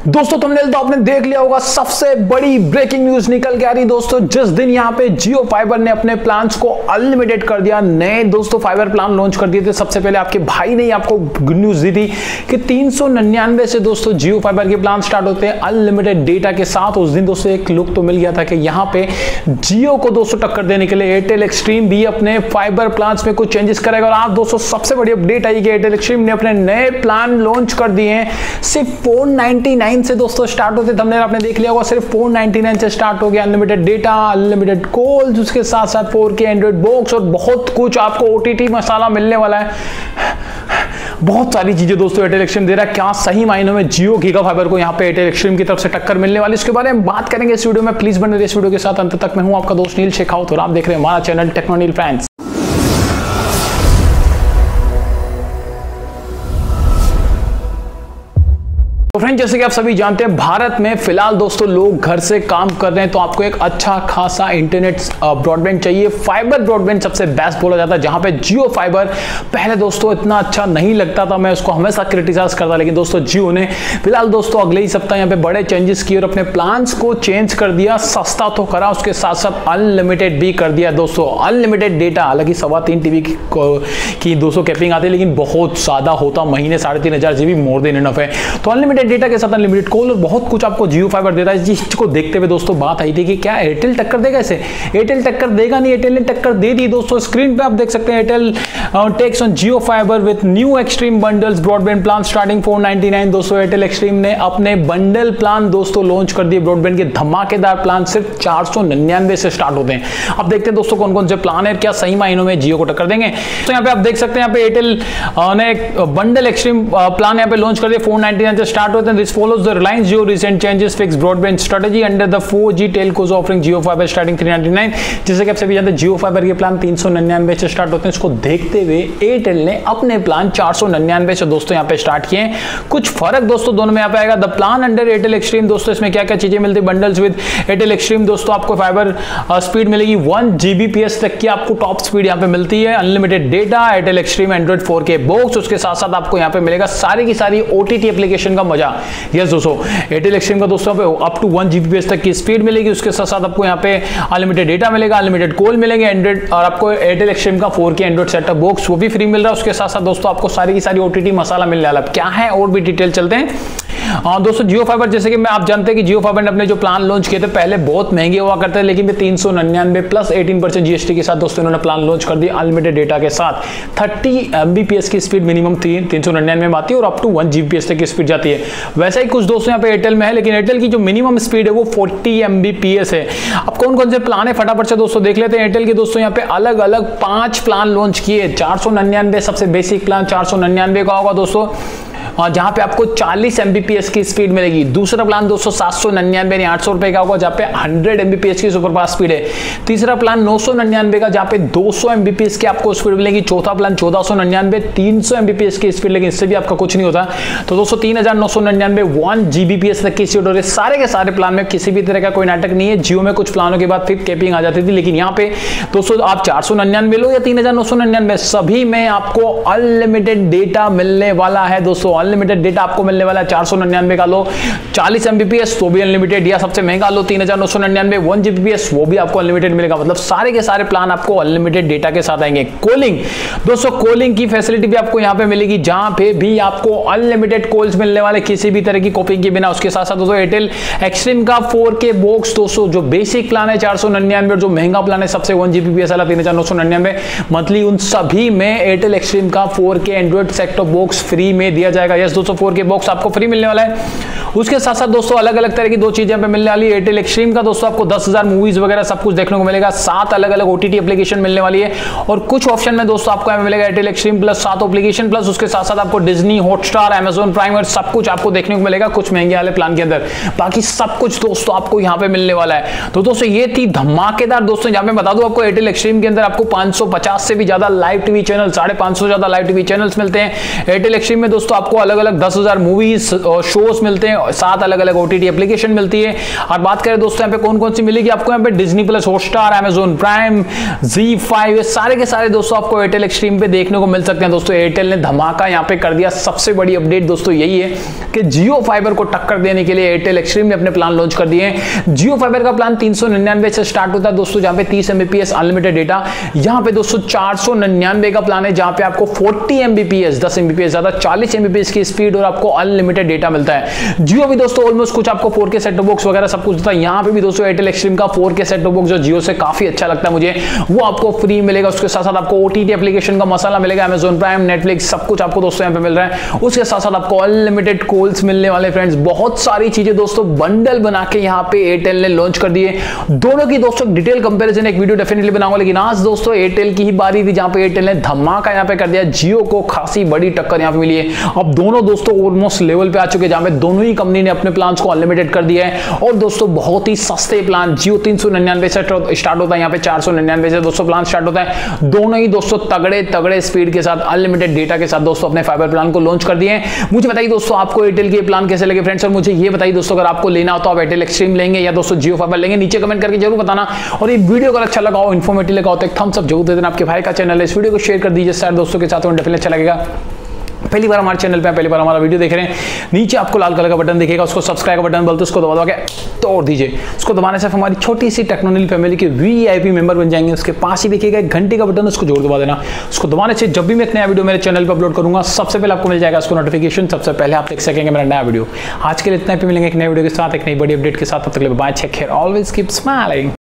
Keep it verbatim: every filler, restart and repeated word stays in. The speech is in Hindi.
दोस्तों थंबनेल तो आपने देख लिया होगा, सबसे बड़ी ब्रेकिंग न्यूज निकल के आ रही दोस्तों। जिस दिन यहाँ पे जियो फाइबर ने अपने प्लान्स को अनलिमिटेड कर दिया, नए दोस्तों फाइबर प्लान लॉन्च कर दिए थे। सबसे पहले आपके भाई ने आपको गुड न्यूज दी थी कि तीन सौ निन्यानवे से दोस्तों जियो फाइबर के प्लान स्टार्ट होते हैं अनलिमिटेड डेटा के साथ। उस दिन दोस्तों एक लुक तो मिल गया था कि यहाँ पे जियो को दोस्तों टक्कर देने के लिए एयरटेल एक्सट्रीम भी अपने फाइबर प्लान में कुछ चेंजेस करेगा। और आज दोस्तों सबसे बड़ी अपडेट आई कि एयरटेल एक्सट्रीम ने अपने नए प्लान लॉन्च कर दिए हैं। सिर्फ फोर नाइनटी नाइन से दोस्तों स्टार्ट होते, थंबनेल आपने देख लिया होगा, सिर्फ फोर नाइनटी नाइन से स्टार्ट हो गया। अनलिमिटेड डेटा, अनलिमिटेड कॉल्स, उसके साथ साथ फोर के एंड्रॉइड बॉक्स और बहुत कुछ आपको ओटीटी मसाला मिलने वाला है। बहुत सारी चीजें दोस्तों एयरटेल एक्सट्रीम दे रहा है। क्या सही मायनों में जियो गीगा फाइबर को यहाँ पे एयरटेल एक्सट्रीम की तरफ से टक्कर मिलने वाली, इसके बारे में बात करेंगे इस वीडियो में। प्लीज बने रहिए इस वीडियो के साथ अंत तक। मैं हूं आपका दोस्त नील शेखावत और आप देख रहे हैं हमारा चैनल टेक्नोनील फ्रेंड्स। तो फ्रेंड, जैसे कि आप सभी जानते हैं, भारत में फिलहाल दोस्तों लोग घर से काम कर रहे हैं, तो आपको एक अच्छा खासा इंटरनेट ब्रॉडबैंड चाहिए। फाइबर ब्रॉडबैंड सबसे बेस्ट बोला जाता है, जहां पे जियो फाइबर पहले दोस्तों इतना अच्छा नहीं लगता था, मैं उसको हमेशा क्रिटिसाइज करता, लेकिन दोस्तों जियो ने फिलहाल दोस्तों अगले ही सप्ताह यहाँ पे बड़े चेंजेस किए और अपने प्लान्स को चेंज कर दिया। सस्ता तो करा, उसके साथ साथ अनलिमिटेड भी कर दिया दोस्तों। अनलिमिटेड डेटा, हालांकि सवा तीन टीबी की, की दोस्तों कैपिंग आती है, लेकिन बहुत ज्यादा होता, महीने साढ़े तीन हजार जीबी मोर देन इनफ है। तो अनलिमिटेड डेटा के साथ अनलिमिटेड कॉल और बहुत कुछ आपको जियो फाइबर देता है। जिस को देखते हुए दोस्तों बात आई थी कि क्या एयरटेल टक्कर देगा इसे। एयरटेल टक्कर देगा नहीं, एयरटेल ने टक्कर दे दी दोस्तों। स्क्रीन पे आप देख सकते हैं Airtel takes on Jio Fiber with new Xstream bundles broadband plan starting four ninety nine. दोस्तों एयरटेल एक्सट्रीम ने अपने बंडल प्लान दोस्तों लॉन्च कर दिए। ब्रॉडबैंड के धमाकेदार प्लान सिर्फ चार सौ निन्यानवे से स्टार्ट होते हैं। अब देखते हैं दोस्तों कौन कौन से प्लान है, क्या सही मायनों में जियो को टक्कर देंगे। तो यहाँ पे आप देख सकते हैं, यहाँ पे एयरटेल ने एक बंडल एक्सट्रीम प्लान यहाँ पे लॉन्च कर दिया। फोर नाइनटी नाइन से स्टार्ट होते हैं। This follows the Reliance Jio recent changes fixed broadband strategy under the four G telcos offering Jio Fiber starting three ninety nine. जैसे कि आप सभी जानते हैं जियो फाइबर के प्लान तीन सौ निन्यानवे से स्टार्ट होते हैं। इसको देखते हुए एयरटेल ने अपने प्लान चार सौ निन्यानवे से दोस्तों यहाँ पे स्टार्ट किए हैं। कुछ फर्क दोस्तों दोनों में यहाँ पे आएगा। The plan under Airtel Xstream दोस्तों, इसमें क्या क्या चीजें मिलती है। बंडल्स विद एयरटेल एक्सट्रीम दोस्तों आपको फाइबर स्पीड मिलेगी वन जीबीपीएस तक की, आपको टॉप स्पीड यहाँ पे मिलती है। Unlimited data, Airtel Xstream Android four K box, उसके साथ साथ आपको यहाँ पे मिलेगा सारी की सारी ओटीटी एप्लीकेशन का मजा। यस दोस्तों, एयरटेल एक्सट्रीम का दोस्तों पे अप टू वन जीबीपीएस तक की स्पीड मिलेगी। उसके साथ साथ आपको यहाँ पे अनलिमिटेड डेटा मिलेगा, अनलिमिटेड कॉल मिलेंगे, एंड्रॉइड और आपको एयरटेल एक्सट्रीम का four K Android setup box वो भी फ्री मिल रहा है। उसके साथ साथ दोस्तों आपको सारी की सारी ओटीटी मसाला मिलने वाला है। क्या है और भी डिटेल चलते हैं। आ, दोस्तों जियो फाइबर, जैसे कि मैं आप जानते हैं कि जियो फाइबर ने अपने जो प्लान लॉन्च किए थे पहले बहुत महंगे हुआ करते हैं, लेकिन तीन सौ निन्यानवे प्लस अठारह परसेंट जीएसटी के साथ दोस्तों इन्होंने प्लान लॉन्च कर दिया अनलिमिटेड डेटा के साथ। तीस एमबीपीएस की स्पीड मिनिमम तीन सौ निन्यानवे में आती है और अप टू वन जीबीपीएस तक की स्पीड जाती है। वैसे ही कुछ दोस्तों यहाँ पे एयरटेल में है, लेकिन एयरटेल की जो मिनिमम स्पीड है वो चालीस एमबीपीएस है। अब कौन कौन से प्लान है फटाफट से दोस्तों देख लेते हैं। एयरटेल के दोस्तों यहाँ पे अलग अलग पांच प्लान लॉन्च किए। चार सौ निन्यानवे सबसे बेसिक प्लान चार सौ निन्यानवे का होगा दोस्तों, और जहां पे आपको चालीस एमबीपीएस की स्पीड मिलेगी। दूसरा प्लान दोस्तों सात सौ निन्यानवे यानी आठ सौ रुपए का होगा, जहां पे सौ एमबीपीएस की सुपरफास्ट स्पीड है। तीसरा प्लान नौ सौ निन्यानवे का, जहां पे दो सौ एमबीपीएस की आपको स्पीड मिलेगी। चौथा प्लान चौदह सौ निन्यानवे तीन सौ एमबीपीएस की स्पीड, लेकिन इससे भी आपका कुछ नहीं होता। तो दोस्तों तीन हजार नौ सौ निन्यानवे वन जीबीपीएस तक की स्पीड हो रही है। सारे के सारे प्लान में किसी भी तरह का कोई नाटक नहीं है। जियो में कुछ प्लानों के बाद फिर कैपिंग आ जाती थी, लेकिन यहाँ पे दोस्तों आप चार सौ निन्यानवे लो या तीन हजार नौ सौ निन्यानवे, सभी में आपको अनलिमिटेड डेटा मिलने वाला है दोस्तों। अनलिमिटेड डेटा आपको मिलने वाला है। चार सौ निन्यानवे का लो चालीस एमबीपीएस तो भी अनलिमिटेड, या सबसे महंगा लो तीन हजार नौ सौ निन्यानवे वन जीबीपीएस वो भी आपको अनलिमिटेड मिलेगा। मतलब सारे के सारे प्लान आपको अनलिमिटेड डेटा के साथ आएंगे। कॉलिंग दोस्तों, कॉलिंग की फैसिलिटी भी आपको यहां पे मिलेगी, जहां पे भी आपको अनलिमिटेड कॉल्स मिलने वाले किसी भी तरह की कॉपिंग के बिना। उसके साथ साथ दोस्तों एयरटेल एक्सट्रीम का फोर के बॉक्स दोस्तों जो बेसिक प्लान है चार सौ निन्यानवे और जो महंगा प्लान है सबसे वन जीबीपीएस वाला तीन हजार नौ सौ निन्यानवे मंथली, उन सभी में एयरटेल एक्सट्रीम का four K Android set top box free में दिया जाएगा। यस दोस्तों, फोर के बॉक्स आपको फ्री मिलने वाला है। उसके साथ साथ दोस्तों अलग अलग तरह की दो चीजें पे मिलने वाली है। एयरटेल एक्सट्रीम का दोस्तों आपको दस हजार मूवीज वगैरह सब कुछ देखने को मिलेगा। सात अलग अलग ओटीटी एप्लीकेशन मिलने वाली है और कुछ ऑप्शन में दोस्तों आपको यहाँ मिलेगा एयरटेल एक्सट्रीम प्लस सात एप्लीकेशन प्लस उसके साथ साथ आपको डिज्नी, हॉटस्टार, अमेजॉन प्राइम और सब कुछ आपको देखने को मिलेगा कुछ महंगे वाले प्लान के अंदर। बाकी सब कुछ दोस्तों आपको यहाँ पे मिलने वाला है। तो दोस्तों ये थी धमाकेदार दोस्तों, जहां पे बता दूं आपको एयरटेल एक्सट्रीम के अंदर आपको पांच सौ पचास से भी ज्यादा लाइव टीवी चैनल, साढ़े पांच सौ ज्यादा लाइव टीवी चैनल्स मिलते हैं। एयरटेल एक्सट्रीम में दोस्तों आपको अलग अलग दस हजार मूवीज शोज मिलते हैं, सात अलग अलग ओटीटी एप्लीकेशन मिलती है। और बात करें दोस्तों यहाँ पे कौन कौन सी मिलेगी आपको, यहाँ पे Disney plus, Hotstar, Amazon Prime, Zee five, ये सारे के सारे दोस्तों आपको एयरटेल एक्सट्रीम पे देखने को मिल सकते हैं। दोस्तों एयरटेल ने धमाका यहाँ पे कर दिया। सबसे बड़ी अपडेट दोस्तों यही है कि जियो फाइबर को टक्कर देने के लिए एयरटेल एक्सट्रीम ने अपने प्लान लॉन्च कर दिए हैं। जियो फाइबर का प्लान तीन सौ निन्यानवे से स्टार्ट होता है दोस्तों, जहां पे तीस एमबीपीएस अनलिमिटेड डेटा। यहां पे दोस्तों चार सौ निन्यानवे का प्लान है, जहां पे आपको चालीस एमबीपीएस, दस एमबीपीएस ज्यादा, चालीस एमबीपीएस की स्पीड और आपको अनलिमिटेड डेटा मिलता है। जियो भी दोस्तों ऑलमोस्ट कुछ आपको four K set top box वगैरह सब कुछ होता है। यहां पे भी दोस्तों एयरटेल एक्सट्रीम का four K set top box जो जियो से काफी अच्छा लगता है मुझे, वो आपको फ्री मिलेगा। उसके साथ साथ आपको ओटीटी एप्लीकेशन का मसाला मिलेगा, अमेजॉन प्राइम, नेटफ्लिक्स, सब कुछ आपको दोस्तों यहाँ पे मिल रहा है। उसके साथ साथ आपको अनलिमिटेड कॉल्स मिलने वाले फ्रेंड्स, बहुत सारी चीजें दोस्तों बंडल बना के यहाँ पे एयरटेल ने लॉन्च कर दिए। दोनों की दोस्तों डिटेल कंपैरिजन एक वीडियो डेफिनेटली बनाऊंगा, लेकिन आज दोस्तों एयरटेल की ही बारी थी जहां पे एयरटेल ने धमाका यहाँ पे कर दिया। जियो को खासी बड़ी टक्कर यहाँ पे मिली है। अब दोनों दोस्तों ऑलमोस्ट लेवल पे आ चुके हैं, जहां पे दोनों ही कंपनी ने अपने प्लान्स को अनलिमिटेड कर दिया है। और दोस्तों बहुत ही सस्ते प्लान, जियो तीन सौ निन्यानवे से स्टार्ट होता है, यहाँ पे चार सौ निन्यानवे से दोस्तों प्लान स्टार्ट होता है। दोनों ही दोस्तों तगड़े तगड़े स्पीड के साथ अनलिमिटेड डेटा के साथ दोस्तों अपने फाइबर प्लान को लॉन्च कर दिए। मुझे बताइए दोस्तों आपको एयरटेल के प्लान कैसे लगे फ्रेंड्स, और मुझे ये बताइए दोस्तों अगर आपको लेना हो तो आप एयरटेल एक्सट्रीम लेंगे या दोस्तों जियो फाइबर लेंगे, नीचे कमेंट करके जरूर बताना। और ये वीडियो अगर अच्छा लगा हो, इन्फॉर्मेटिव लगा हो तो एक थम्स अप जरूर दे देना। आपके भाई का चैनल है, इस वीडियो को शेयर कर दीजिए सारे दोस्तों के साथ, डेफिनेटली अच्छा लगेगा। पहली बार हमारे चैनल पे पहली बार हमारा वीडियो देख रहे हैं, नीचे आपको लाल कलर का बटन दिखेगा, उसको सब्सक्राइब का बटन बोलते हैं, उसको दबा दबा के तोड़ दीजिए। उसको दबाने से हमारी छोटी सी टेक्नोलॉजी फैमिली के वीआईपी मेंबर बन जाएंगे। उसके पास ही दिखेगा एक घंटे का बटन, उसको जोर दबा देना। उसको दबाने से जब भी मैं एक नया वीडियो मेरे चैनल पर अपलोड करूंगा सबसे पहले आपको मिल जाएगा उसको नोटिफिकेशन, सबसे पहले आप देख सकेंगे मेरा नया वीडियो। आज के लिए इतना ही, मिलेंगे एक नए वीडियो के साथ, एक नई बड़ी अपडेट के साथ। तब तक के लिए bye, take care, always keep smiling.